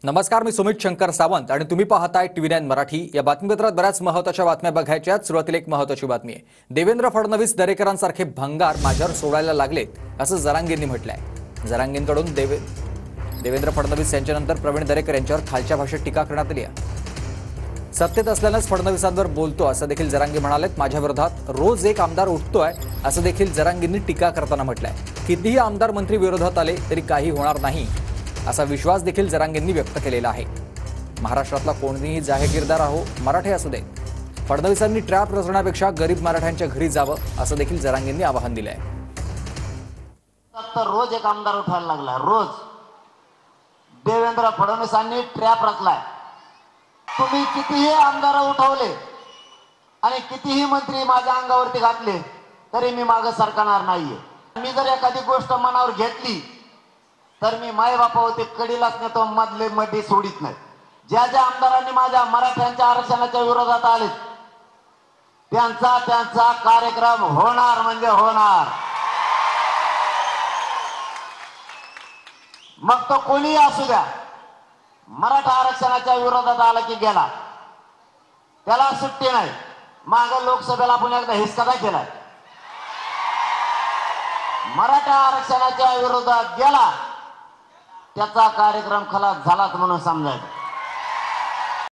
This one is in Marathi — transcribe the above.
नमस्कार, मी सुमित शंकर सावंत आणि तुम्ही पाहताय TV9 मराठी। या बातमीपत्रात बऱ्याच महत्त्वाच्या बातम्या बघायच्या आहेत। सुरुवातीला एक महत्त्वाची बातमी आहे। देवेंद्र फडणवीस दरेकरांसारखे भंगार माझ्यावर सोडायला लागलेत असं जरांगेंनी म्हटलंय। जरांगेंकडून देवेंद्र फडणवीस यांच्यानंतर प्रवीण दरेकर यांच्यावर खालच्या भाषेत टीका करण्यात आली आहे। सत्तेत असल्यानेच फडणवीसांवर बोलतो असं देखील जरांगे म्हणालेत। माझ्या विरोधात रोज एक आमदार उठतोय असं देखील जरांगेंनी टीका करताना म्हटलंय। कितीही आमदार मंत्री विरोधात आले तरी काही होणार नाही असा विश्वास देखील जरांगेंनी व्यक्त केलेला आहे। महाराष्ट्रातला कोणीही जाहीरदार मराठे असू दे, फडणवीसांनी ट्रॅप रचण्यापेक्षा गरीब मराठ्यांच्या घरी जावं असं देखील जरांगेंनी आवाहन दिलंय। तर रोज एक आमदार उठायला लागला। रोज देवेंद्र फडणवीसांनी ट्रॅप रचलाय। तुम्ही कितीही आमदार उठवले आणि कितीही मंत्री माझ्या अंगावरती घातले तरी मी मागे सरकणार नाहीये। मी जर एखादी गोष्ट मनावर घेतली तर मी मायबापावरती कडीलाच नेतो, मधले मध्ये सोडित नाही। ज्या ज्या आमदारांनी माझ्या मराठ्यांच्या आरक्षणाच्या विरोधात आले त्यांचा कार्यक्रम होणार म्हणजे होणार। मग तो कोणीही असू द्या, मराठा आरक्षणाच्या विरोधात आला की गेला, त्याला सुट्टी नाही। मागे लोकसभेला आपण एकदा हिसका केलाय। मराठा आरक्षणाच्या विरोधात गेला त्याचा कार्यक्रम खलास झालाच म्हणून समजायचा।